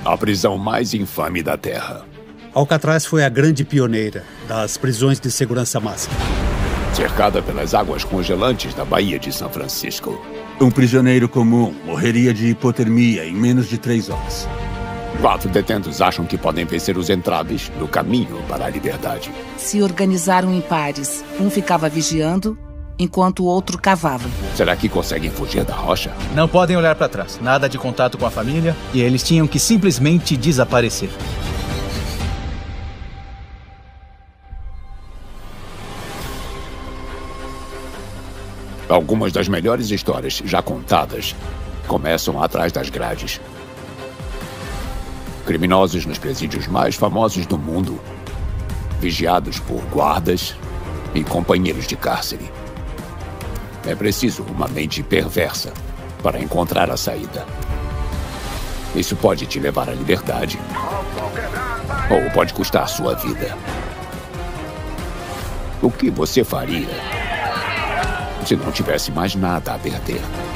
A prisão mais infame da Terra. Alcatraz foi a grande pioneira das prisões de segurança máxima. Cercada pelas águas congelantes da Baía de São Francisco. Um prisioneiro comum morreria de hipotermia em menos de 3 horas. 4 detentos acham que podem vencer os entraves no caminho para a liberdade. Se organizaram em pares. Um ficava vigiando, enquanto o outro cavava. Será que conseguem fugir da rocha? Não podem olhar para trás. Nada de contato com a família. E eles tinham que simplesmente desaparecer. Algumas das melhores histórias já contadas começam atrás das grades. Criminosos nos presídios mais famosos do mundo, vigiados por guardas e companheiros de cárcere. É preciso uma mente perversa para encontrar a saída. Isso pode te levar à liberdade, ou pode custar sua vida. O que você faria se não tivesse mais nada a perder?